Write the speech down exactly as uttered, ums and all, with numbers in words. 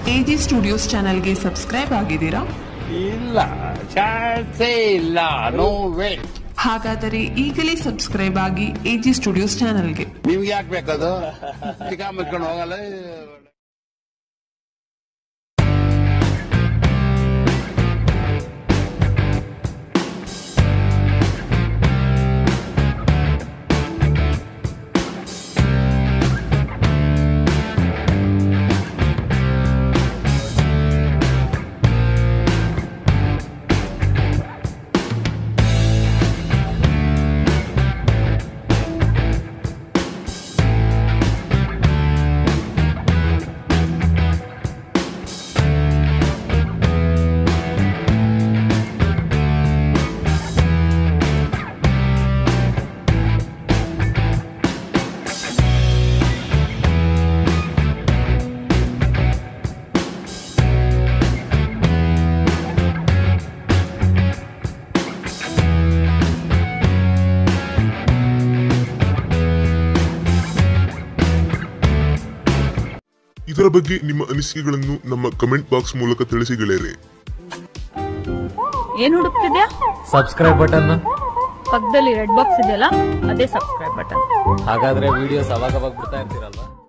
AG studios ಚಾನೆಲ್ಗೆ subscribe ಆಗಿದ್ದೀರಾ? ಇಲ್ಲ, ಚಾನ್ಸೇ ಇಲ್ಲ. No way. ಹಾಗಾದರೆ ಈಗಲೇ ಸಬ್ಸ್ಕ್ರೈಬ್ ಆಗಿ ಎಜಿ ಸ್ಟುಡಿಯೋಸ್ ಚಾನೆಲ್ಗೆ. ನಿಮ್ಗೆ ಯಾಕೆ ಬೇಕದು? ಮುಚ್ಕೊಂಡು ಹೋಗಲ್ಲ. ಇದರ ಬಗ್ಗೆ ನಿಮ್ಮ ಅನಿಸಿಕೆಗಳನ್ನು ನಮ್ಮ ಕಮೆಂಟ್ ಬಾಕ್ಸ್ ಮೂಲಕ ತಿಳಿಸಿ ಗೆಳೆಯರೆ. ಏನ್ ಹುಡುಕ್ತಿದ್ಯಾ? Subscribe button. ಪಕ್ಕದಲ್ಲಿ ರೆಡ್ ಬಾಕ್ಸ್ ಇದೆಯಲ್ಲ, ಅದೇ ಸಬ್ಸ್ಕ್ರೈಬ್ ಬಟನ್. ಹಾಗಾದ್ರೆ ವಿಡಿಯೋಸ್ ಅವಾಗ ಅವಾಗ ಬಿಡ್ತಾ ಇರ್ತೀರಲ್ವಾ?